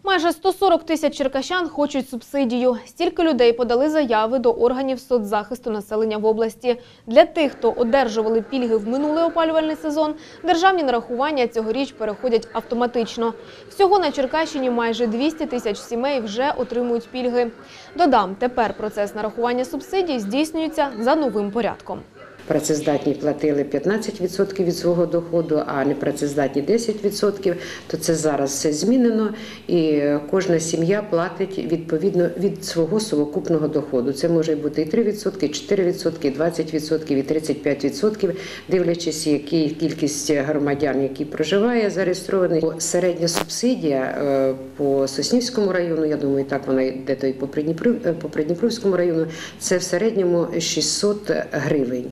Майже 140 тисяч черкащан хочуть субсидію. Стільки людей подали заяви до органів соцзахисту населення в області. Для тих, хто одержували пільги в минулий опалювальний сезон, державні нарахування цьогоріч переходять автоматично. Всього на Черкащині майже 200 тисяч сімей вже отримують пільги. Додам, тепер процес нарахування субсидій здійснюється за новим порядком. Працездатні платили 15% від свого доходу, а непрацездатні 10%, то це зараз все змінено і кожна сім'я платить відповідно від свого совокупного доходу. Це може бути і 3%, і 4%, і 20%, і 35%, дивлячись, яка кількість громадян, які проживає, зареєстрований. Середня субсидія по Соснівському району, я думаю, так вона йде і по Придніпровському району, це в середньому 600 гривень.